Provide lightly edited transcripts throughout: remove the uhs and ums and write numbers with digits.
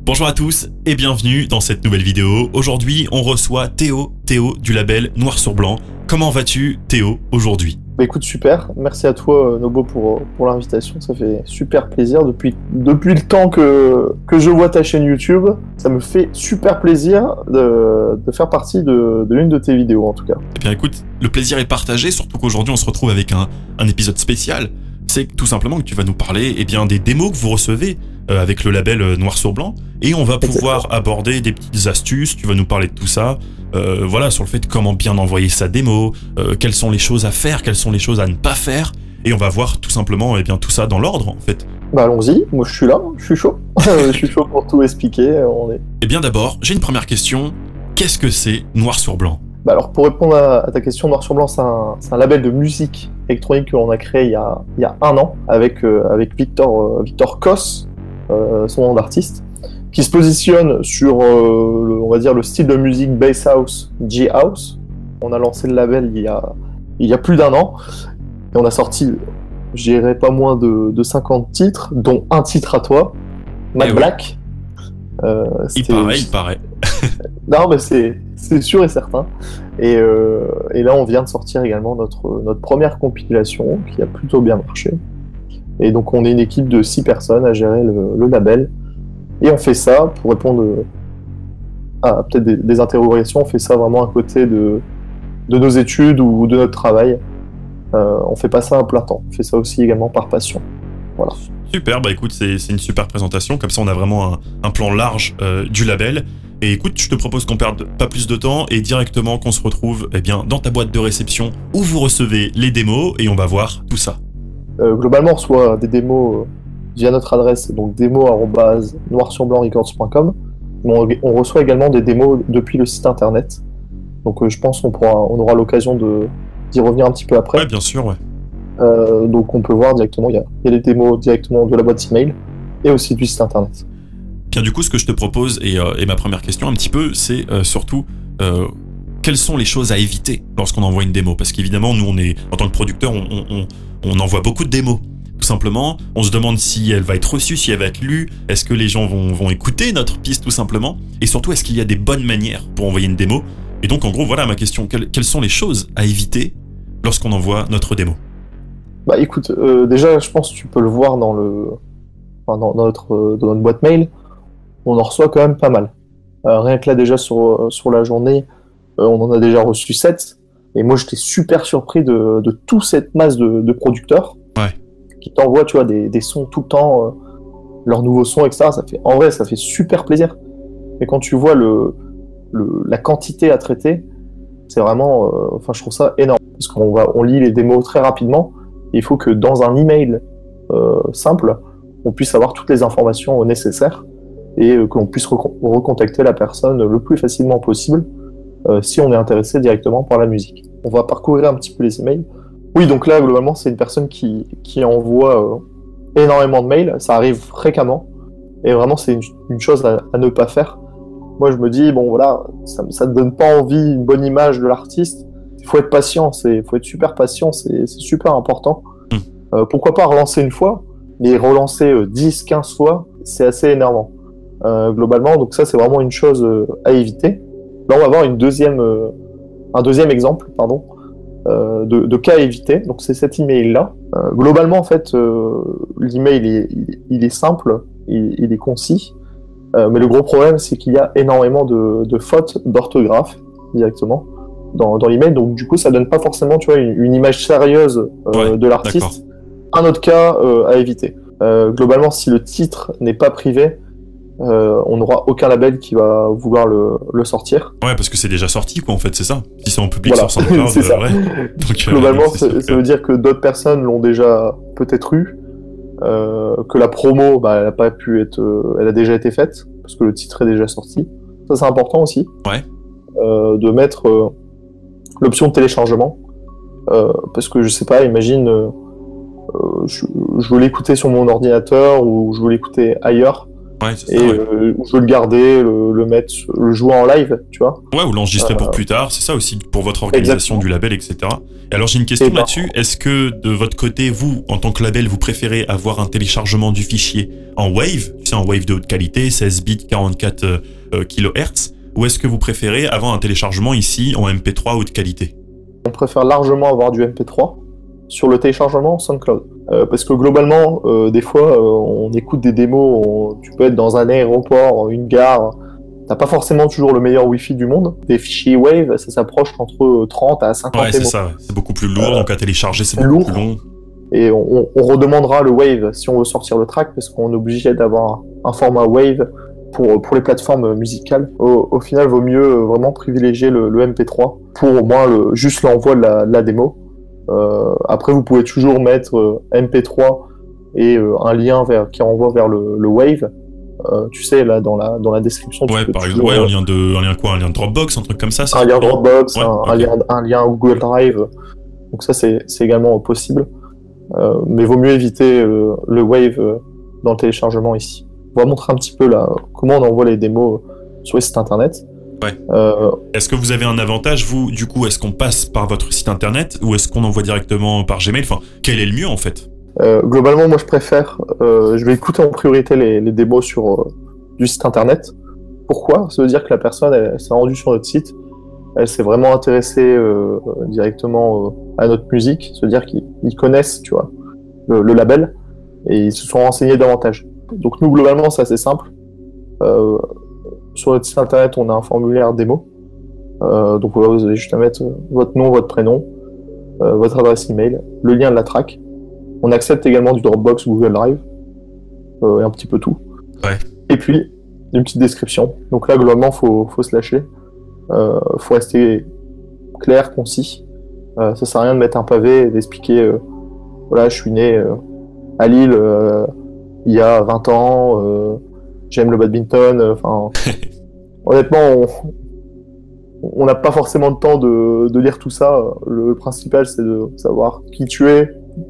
Bonjour à tous et bienvenue dans cette nouvelle vidéo. Aujourd'hui, on reçoit Théo du label Noir sur Blanc. Comment vas-tu, Théo, aujourd'hui? Bah écoute, super. Merci à toi, Nobo, pour l'invitation. Ça fait super plaisir. Depuis le temps que je vois ta chaîne YouTube, ça me fait super plaisir de faire partie de l'une de tes vidéos, en tout cas. Eh bien écoute, le plaisir est partagé, surtout qu'aujourd'hui on se retrouve avec un épisode spécial. C'est tout simplement que tu vas nous parler des démos que vous recevez avec le label Noir sur Blanc. Et on va pouvoir aborder des petites astuces, tu vas nous parler de tout ça. Voilà, sur le fait de comment bien envoyer sa démo, quelles sont les choses à faire, quelles sont les choses à ne pas faire. Et on va voir tout simplement tout ça dans l'ordre, en fait. Bah allons-y, moi je suis là, je suis chaud. Je suis chaud pour tout expliquer. Eh bien d'abord, j'ai une première question. Qu'est-ce que c'est Noir sur Blanc? Bah alors pour répondre à ta question, Noir sur Blanc, c'est un label de musique électronique que l'on a créé il y a un an avec Victor Koss, son nom d'artiste, qui se positionne sur on va dire le style de musique bass house, G-house. On a lancé le label il y a plus d'un an et on a sorti, je dirais pas moins de 50 titres, dont un titre à toi, Matt Black. Il paraît. Non, mais c'est sûr et certain. Et là, on vient de sortir également notre première compilation qui a plutôt bien marché. Et donc, on est une équipe de 6 personnes à gérer le label. Et on fait ça, pour répondre à peut-être des interrogations, on fait ça vraiment à côté de nos études ou de notre travail. On fait pas ça à plein temps. On fait ça aussi également par passion. Voilà. Super, bah écoute, c'est une super présentation. Comme ça, on a vraiment un plan large du label. Et écoute, je te propose qu'on perde pas plus de temps et directement qu'on se retrouve dans ta boîte de réception où vous recevez les démos et on va voir tout ça. Globalement, on reçoit des démos via notre adresse, donc démo@noirsurblancrecords.com. On reçoit également des démos depuis le site internet. Donc je pense qu'on aura l'occasion d'y revenir un petit peu après. Ouais, bien sûr, ouais. Donc on peut voir directement, il y a des démos directement de la boîte email et aussi du site internet. Bien, du coup, ce que je te propose, et ma première question un petit peu, c'est surtout quelles sont les choses à éviter lorsqu'on envoie une démo? Parce qu'évidemment, nous, en tant que producteur, on envoie beaucoup de démos. Tout simplement, on se demande si elle va être reçue, si elle va être lue, est-ce que les gens vont écouter notre piste tout simplement, et surtout, est-ce qu'il y a des bonnes manières pour envoyer une démo? Et donc, en gros, voilà ma question. Quelles sont les choses à éviter lorsqu'on envoie notre démo? Bah écoute, déjà, je pense que tu peux le voir dans notre boîte mail. On en reçoit quand même pas mal. Rien que là, déjà, sur la journée, on en a déjà reçu 7. Et moi, j'étais super surpris de toute cette masse de producteurs qui t'envoient, tu vois, des sons tout le temps, leurs nouveaux sons, etc. En vrai, ça fait super plaisir. Mais quand tu vois la quantité à traiter, c'est vraiment... je trouve ça énorme. Parce qu'on lit les démos très rapidement. Et il faut que dans un email simple, on puisse avoir toutes les informations nécessaires et que l'on puisse recontacter la personne le plus facilement possible si on est intéressé directement par la musique. On va parcourir un petit peu les emails. Oui, donc là, globalement, c'est une personne qui envoie énormément de mails. Ça arrive fréquemment. Et vraiment, c'est une chose à ne pas faire. Moi, je me dis, bon, voilà, ça ne donne pas envie, une bonne image de l'artiste. Il faut être patient, faut être super patient, c'est super important. Pourquoi pas relancer une fois, mais relancer 10, 15 fois, c'est assez énervant. Globalement, donc ça, c'est vraiment une chose à éviter. Là, on va avoir un deuxième exemple, de cas à éviter. Donc, c'est cet email-là. Globalement, en fait, l'email, il est simple, il est concis. Mais le gros problème, c'est qu'il y a énormément de fautes d'orthographe directement dans l'email. Donc, du coup, ça donne pas forcément, tu vois, une image sérieuse de l'artiste. Un autre cas à éviter. Globalement, si le titre n'est pas privé, on n'aura aucun label qui va vouloir le sortir. Ouais, parce que c'est déjà sorti, quoi, en fait, c'est ça. Si c'est en public sur SoundCloud, c'est ça. Ouais. Donc, globalement, ça veut dire que d'autres personnes l'ont déjà peut-être eu, que la promo, elle a pas pu être, elle a déjà été faite parce que le titre est déjà sorti. Ça, c'est important aussi. Ouais. De mettre l'option de téléchargement, parce que je sais pas, imagine, je veux l'écouter sur mon ordinateur ou je veux l'écouter ailleurs. Ouais, c'est et ça, ouais. je veux le garder, le mettre, le jouer en live, tu vois. Ouais, ou l'enregistrer pour plus tard, c'est ça aussi pour votre organisation Exactement. du label, etc. Et alors j'ai une Et question ben, là-dessus. Est-ce que de votre côté, vous, en tant que label, vous préférez avoir un téléchargement du fichier en Wave, tu sais, en Wave de haute qualité, 16 bits, 44 kHz, ou est-ce que vous préférez avoir un téléchargement ici en MP3 haute qualité? on préfère largement avoir du MP3 sur le téléchargement SoundCloud. Parce que globalement, des fois, on écoute des démos, tu peux être dans un aéroport, une gare, t'as pas forcément toujours le meilleur Wi-Fi du monde. Des fichiers Wave, ça s'approche entre 30 à 50 Ouais, c'est MO. ça, ouais. C'est beaucoup plus lourd, donc à télécharger, c'est c'est beaucoup lourd. plus long. Et on redemandera le Wave si on veut sortir le track, parce qu'on est obligé d'avoir un format Wave pour les plateformes musicales. Au final, vaut mieux vraiment privilégier le MP3 pour au moins juste l'envoi de la démo. Après, vous pouvez toujours mettre MP3 et un lien qui renvoie vers le Wave. Tu sais, là, dans la description. Ouais, par exemple, ouais, un lien quoi? Un lien de Dropbox, un truc comme ça? Un lien Dropbox, ouais, un lien Google Drive. Donc ça, c'est également possible. Mais vaut mieux éviter le Wave dans le téléchargement ici. On va montrer un petit peu là comment on envoie les démos sur les sites internet. Ouais. Est-ce que vous avez un avantage, vous, du coup, est-ce qu'on passe par votre site internet ou est-ce qu'on envoie directement par Gmail? Enfin, quel est le mieux en fait? Globalement, moi je préfère, je vais écouter en priorité les démos sur du site internet. Pourquoi? Ça veut dire que la personne elle s'est rendue sur notre site, elle s'est vraiment intéressée directement à notre musique, ça veut dire qu'ils connaissent, tu vois, le label et ils se sont renseignés davantage. Donc nous globalement c'est assez simple. Sur notre site internet on a un formulaire démo. Donc voilà, vous avez juste à mettre votre nom, votre prénom, votre adresse email, le lien de la track. On accepte également du Dropbox, Google Drive, et un petit peu tout. Ouais. Et puis, une petite description. Donc là, globalement, faut se lâcher. Faut rester clair, concis. Ça sert à rien de mettre un pavé et d'expliquer, voilà, je suis né à Lille il y a 20 ans, j'aime le badminton. Enfin, honnêtement, on n'a pas forcément le temps de lire tout ça. Le principal, c'est de savoir qui tu es.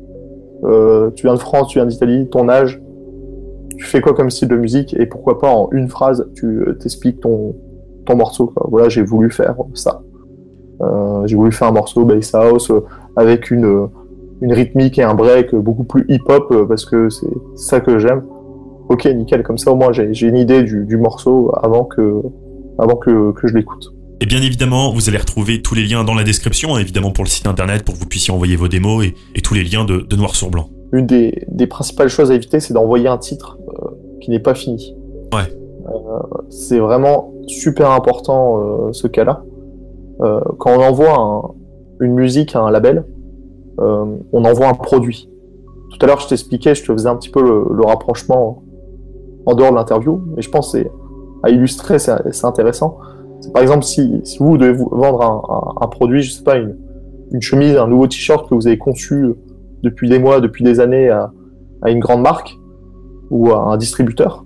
Tu viens de France, tu viens d'Italie, ton âge, tu fais quoi comme style de musique et pourquoi pas en une phrase tu t'expliques ton morceau, quoi. Voilà, j'ai voulu faire ça. J'ai voulu faire un morceau bass house avec une rythmique et un break beaucoup plus hip-hop parce que c'est ça que j'aime. Ok, nickel, comme ça au moins j'ai une idée du morceau avant que je l'écoute. Et bien évidemment, vous allez retrouver tous les liens dans la description, évidemment pour le site internet, pour que vous puissiez envoyer vos démos et tous les liens de noir sur blanc. Une des principales choses à éviter, c'est d'envoyer un titre qui n'est pas fini. Ouais. C'est vraiment super important ce cas-là. Quand on envoie une musique à un label, on envoie un produit. Tout à l'heure, je t'expliquais, je te faisais un petit peu le rapprochement en dehors de l'interview, mais je pense que à illustrer, c'est intéressant. Par exemple, si vous devez vendre un produit, je sais pas, une chemise, un nouveau t-shirt que vous avez conçu depuis des mois, depuis des années à une grande marque ou à un distributeur,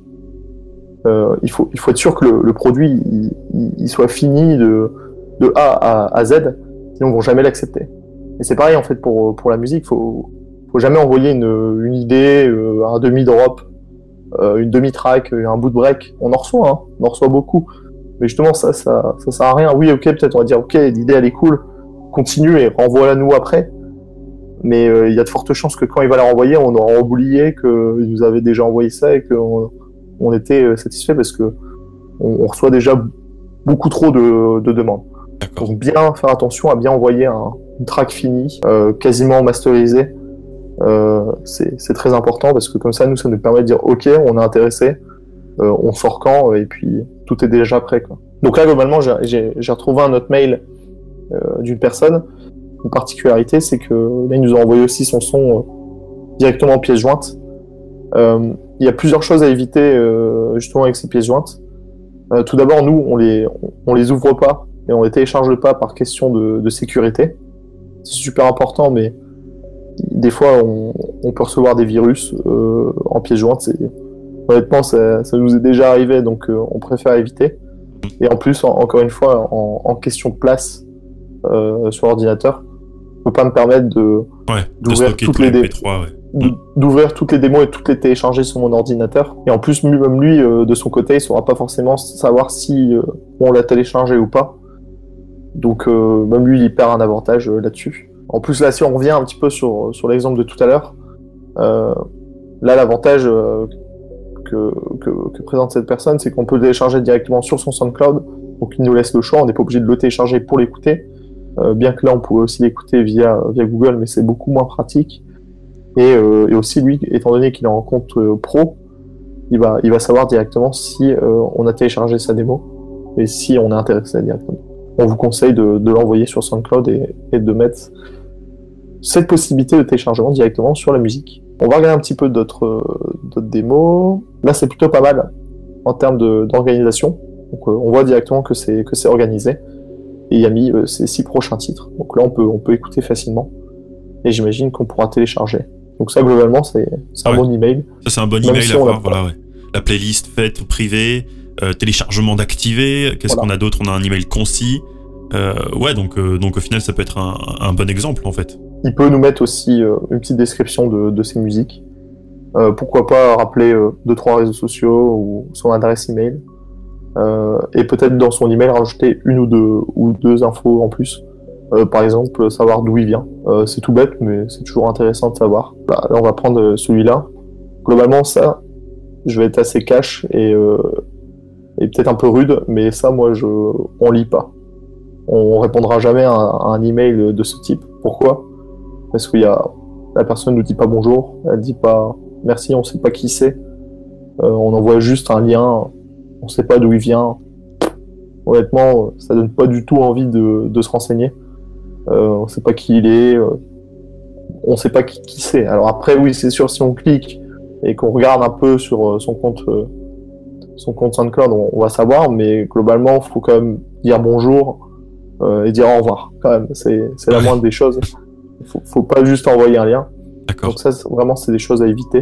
il faut être sûr que le produit il soit fini de A à Z, sinon ils vont jamais l'accepter. Et c'est pareil en fait pour la musique, faut jamais envoyer une idée, un demi-drop, une demi-track, un bout de break. On en reçoit beaucoup. Mais justement, ça sert à rien. Oui, ok, peut-être on va dire, ok, l'idée elle est cool, continue et renvoie-la nous après. Mais il y a de fortes chances que quand il va la renvoyer, on aura oublié qu'il nous avait déjà envoyé ça et qu'on était satisfait parce que on reçoit déjà beaucoup trop de demandes. Donc bien faire attention à bien envoyer une track finie, quasiment masterisée. C'est très important parce que comme ça, ça nous permet de dire, ok, on est intéressé. On sort quand et puis tout est déjà prêt, quoi. Donc là globalement j'ai retrouvé un autre mail d'une personne. Une particularité, c'est que là il nous a envoyé aussi son son directement en pièce jointe. Il y a plusieurs choses à éviter justement avec ces pièces jointes. Tout d'abord, nous on les ouvre pas et on les télécharge pas par question de sécurité. C'est super important, mais des fois on peut recevoir des virus en pièce jointe. Honnêtement, ça nous est déjà arrivé, donc on préfère éviter. Et en plus, encore une fois, en question de place sur l'ordinateur, je ne peux pas me permettre d'ouvrir toutes les MP3, ouais. d'ouvrir toutes les démos et toutes les télécharger sur mon ordinateur. Et en plus, même lui, de son côté, il saura pas forcément savoir si on l'a téléchargé ou pas. Donc même lui, il perd un avantage là-dessus. En plus, là, si on revient un petit peu sur l'exemple de tout à l'heure, là, l'avantage que présente cette personne, c'est qu'on peut le télécharger directement sur son SoundCloud. Donc il nous laisse le choix, on n'est pas obligé de le télécharger pour l'écouter. Bien que là, on pourrait aussi l'écouter via Google, mais c'est beaucoup moins pratique. Et aussi, lui, étant donné qu'il est en compte pro, il va savoir directement si on a téléchargé sa démo et si on est intéressé directement. On vous conseille de l'envoyer sur SoundCloud et de mettre cette possibilité de téléchargement directement sur la musique. On va regarder un petit peu d'autres démos. Là, c'est plutôt pas mal en termes d'organisation. Donc, on voit directement que c'est organisé. Et il a mis ses 6 prochains titres. Donc là, on peut écouter facilement. Et j'imagine qu'on pourra télécharger. Donc ça, globalement, c'est un bon email. Ça, c'est un bon email à voir. Voilà, ouais. La playlist faite privée, téléchargement d'activer. Qu'est-ce qu'on a d'autre? On a un email concis. Ouais, donc au final, ça peut être un bon exemple, en fait. Il peut nous mettre aussi une petite description de ses musiques. Pourquoi pas rappeler 2-3 réseaux sociaux ou son adresse email. Et peut-être dans son email rajouter une ou deux infos en plus. Par exemple, savoir d'où il vient. C'est tout bête, mais c'est toujours intéressant de savoir. Là, on va prendre celui-là. Globalement, ça, je vais être assez cash et peut-être un peu rude, mais ça, moi, on lit pas. On répondra jamais à un email de ce type. Pourquoi? Parce que la personne nous dit pas bonjour, elle dit pas merci, on sait pas qui c'est. On envoie juste un lien, on sait pas d'où il vient. Honnêtement, ça donne pas du tout envie de se renseigner. On sait pas qui il est, on sait pas qui c'est. Alors après, oui, c'est sûr, si on clique et qu'on regarde un peu sur son compte SoundCloud, on va savoir, mais globalement, il faut quand même dire bonjour et dire au revoir. Quand même, c'est la moindre des choses. Faut pas juste envoyer un lien. D'accord. Donc ça, vraiment, c'est des choses à éviter.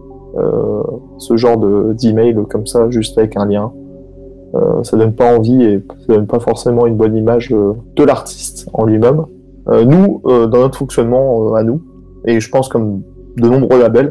Ce genre d'email comme ça, juste avec un lien. Ça donne pas envie et ça donne pas forcément une bonne image de l'artiste en lui-même. Nous, dans notre fonctionnement à nous, et je pense comme de nombreux labels,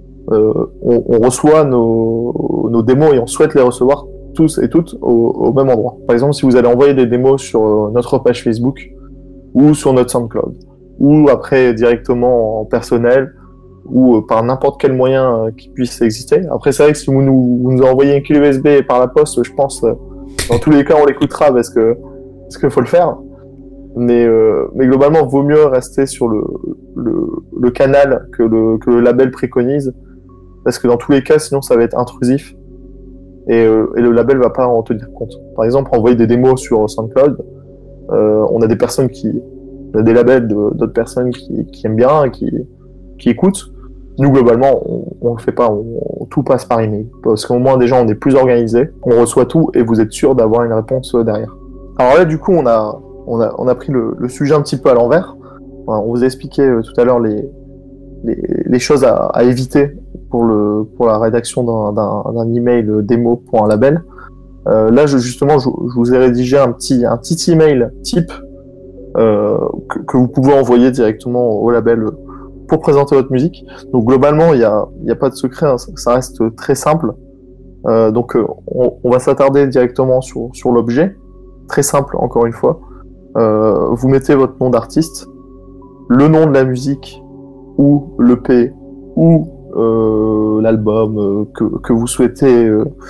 on reçoit nos démos et on souhaite les recevoir tous et toutes au même endroit. Par exemple, si vous allez envoyer des démos sur notre page Facebook ou sur notre SoundCloud, ou après directement en personnel, ou par n'importe quel moyen qui puisse exister. Après, c'est vrai que si vous nous envoyez une clé USB par la poste, je pense, dans tous les cas, on l'écoutera parce que faut le faire. Mais globalement, vaut mieux rester sur le canal que le label préconise, parce que dans tous les cas, sinon, ça va être intrusif et le label va pas en tenir compte. Par exemple, envoyer des démos sur SoundCloud, on a des labels d'autres personnes qui aiment bien, qui écoutent. Nous, globalement, on le fait pas, tout passe par email. Parce qu'au moins, déjà, on est plus organisé, on reçoit tout et vous êtes sûr d'avoir une réponse derrière. Alors là, du coup, on a pris le sujet un petit peu à l'envers. On vous a expliqué tout à l'heure les choses à éviter pour la rédaction d'un email démo pour un label. Là, justement, je vous ai rédigé un petit email type que vous pouvez envoyer directement au label pour présenter votre musique. Donc globalement, il y a pas de secret, hein, ça reste très simple. Donc on va s'attarder directement sur l'objet, très simple encore une fois. Vous mettez votre nom d'artiste, le nom de la musique ou l'EP ou l'album que vous souhaitez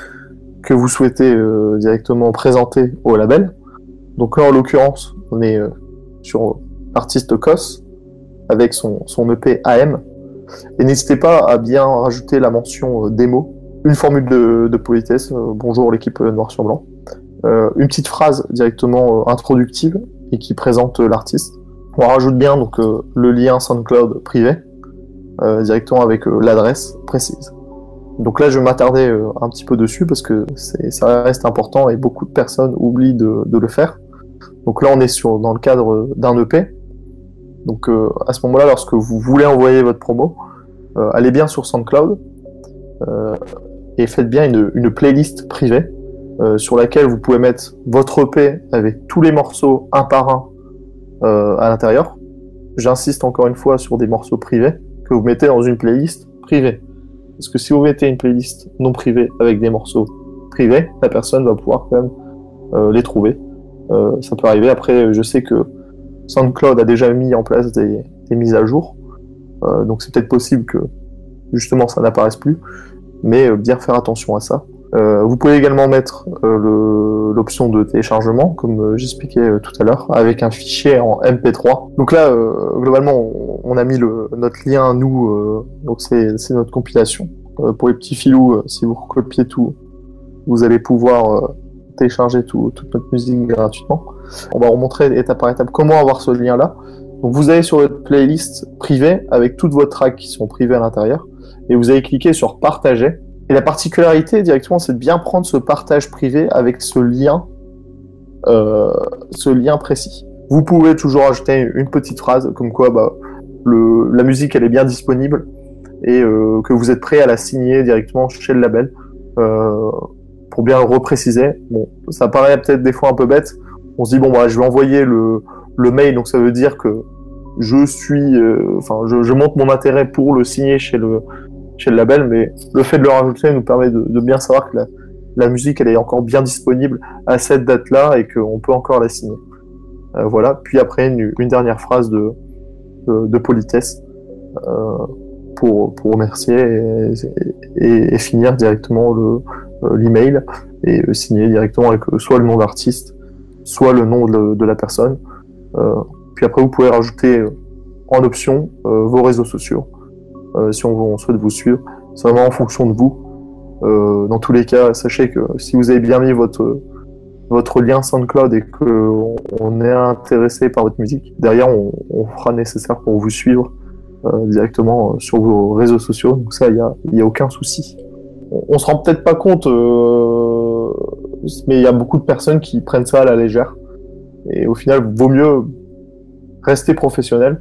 directement présenter au label. Donc là, en l'occurrence, on est sur l'artiste Kos avec son EP AM. Et n'hésitez pas à bien rajouter la mention démo, une formule de politesse, bonjour l'équipe noir sur blanc, une petite phrase directement introductive et qui présente l'artiste. On rajoute bien donc le lien SoundCloud privé, directement avec l'adresse précise. Donc là, je vais m'attarder un petit peu dessus parce que ça reste important et beaucoup de personnes oublient de le faire. Donc là, on est dans le cadre d'un EP. Donc à ce moment-là, lorsque vous voulez envoyer votre promo, allez bien sur SoundCloud et faites bien une playlist privée sur laquelle vous pouvez mettre votre EP avec tous les morceaux un par un à l'intérieur. J'insiste encore une fois sur des morceaux privés que vous mettez dans une playlist privée. Parce que si vous mettez une playlist non privée avec des morceaux privés, la personne va pouvoir quand même les trouver. Ça peut arriver. Après, je sais que SoundCloud a déjà mis en place des mises à jour. Donc c'est peut-être possible que justement ça n'apparaisse plus. Mais bien faire attention à ça. Vous pouvez également mettre l'option de téléchargement, comme j'expliquais tout à l'heure, avec un fichier en MP3. Donc là, globalement, on a mis notre lien à nous, donc c'est notre compilation. Pour les petits filous, si vous recopiez tout, vous allez pouvoir télécharger toute notre musique gratuitement. On va vous montrer étape par étape comment avoir ce lien-là. Donc vous allez sur votre playlist privée, avec toutes vos tracks qui sont privées à l'intérieur, et vous allez cliquer sur partager. Et la particularité directement, c'est de bien prendre ce partage privé avec ce lien précis. Vous pouvez toujours ajouter une petite phrase comme quoi la musique elle est bien disponible et que vous êtes prêt à la signer directement chez le label pour bien le repréciser. Bon, ça paraît peut-être des fois un peu bête. On se dit je vais envoyer le mail, donc ça veut dire que je montre mon intérêt pour le signer chez le label, mais le fait de le rajouter nous permet de bien savoir que la musique elle est encore bien disponible à cette date-là et qu'on peut encore la signer. Voilà. Puis après une dernière phrase de politesse pour remercier et finir directement l'email et signer directement avec soit le nom d'artiste, soit le nom de la personne. Puis après vous pouvez rajouter en option vos réseaux sociaux. Si on souhaite vous suivre, c'est vraiment en fonction de vous. Dans tous les cas, sachez que si vous avez bien mis votre lien SoundCloud et qu'on est intéressé par votre musique, derrière on fera nécessaire pour vous suivre directement sur vos réseaux sociaux. Donc ça, il y a aucun souci. On se rend peut-être pas compte, mais il y a beaucoup de personnes qui prennent ça à la légère. Et au final, vaut mieux rester professionnel.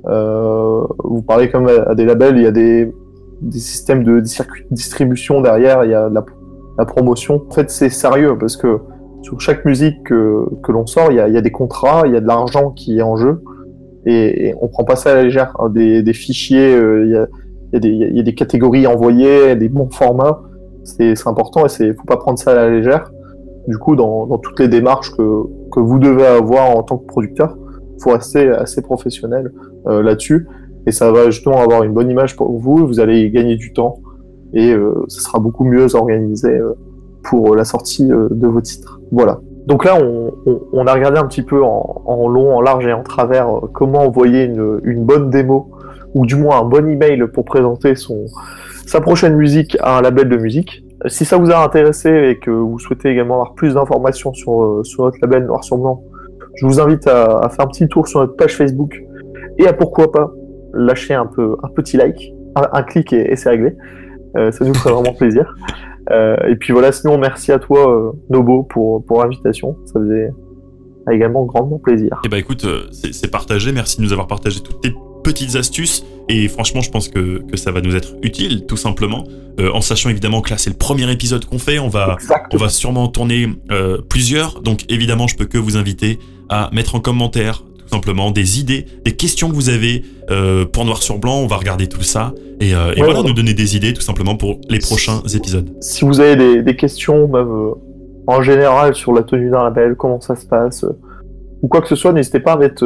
Vous parlez comme à des labels, il y a des systèmes de circuits de distribution derrière, il y a la promotion. En fait, c'est sérieux parce que sur chaque musique que l'on sort, il y a des contrats, il y a de l'argent qui est en jeu et on prend pas ça à la légère. Des fichiers, il y a des catégories envoyées, des bons formats, c'est important et faut pas prendre ça à la légère. Du coup, dans toutes les démarches que vous devez avoir en tant que producteur, faut rester assez professionnel là-dessus et ça va justement avoir une bonne image pour vous. Vous allez gagner du temps et ça sera beaucoup mieux organisé pour la sortie de vos titres. Voilà. Donc là, on a regardé un petit peu en long, en large et en travers comment envoyer une bonne démo ou du moins un bon email pour présenter sa prochaine musique à un label de musique. Si ça vous a intéressé et que vous souhaitez également avoir plus d'informations sur notre label Noir sur Blanc, je vous invite à faire un petit tour sur notre page Facebook et à pourquoi pas lâcher un petit like, un clic et c'est réglé. Ça nous ferait vraiment plaisir. Et puis voilà, sinon merci à toi Nobo pour l'invitation, ça faisait également grandement plaisir. Et écoute, c'est partagé, merci de nous avoir partagé toutes tes petites astuces et franchement je pense que ça va nous être utile tout simplement, en sachant évidemment que là c'est le premier épisode qu'on fait, on va sûrement en tourner plusieurs, donc évidemment je peux que vous inviter à mettre en commentaire tout simplement des idées, des questions que vous avez pour Noir sur Blanc. On va regarder tout ça et voilà, nous donner des idées tout simplement pour les prochains épisodes. Si vous avez des questions même en général sur la tenue d'un label, comment ça se passe ou quoi que ce soit, n'hésitez pas à mettre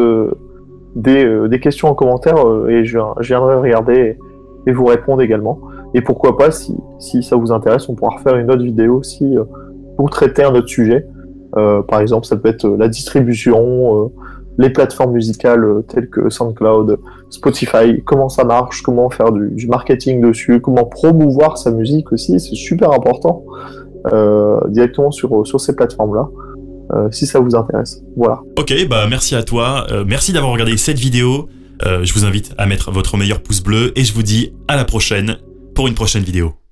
des questions en commentaire et je viendrai regarder et vous répondre également. Et pourquoi pas, si ça vous intéresse, on pourra refaire une autre vidéo aussi pour traiter un autre sujet. Par exemple, ça peut être la distribution, les plateformes musicales telles que SoundCloud, Spotify, comment ça marche, comment faire du marketing dessus, comment promouvoir sa musique aussi, c'est super important directement sur ces plateformes-là. Si ça vous intéresse. Voilà. Ok, merci à toi. Merci d'avoir regardé cette vidéo. Je vous invite à mettre votre meilleur pouce bleu et je vous dis à la prochaine pour une prochaine vidéo.